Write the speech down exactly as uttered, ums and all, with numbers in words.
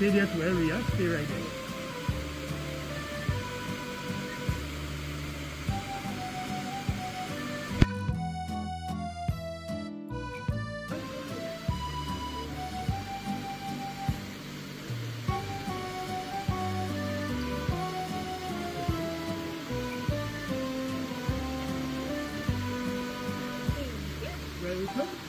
stay there to where we are. Stay right there. Welcome.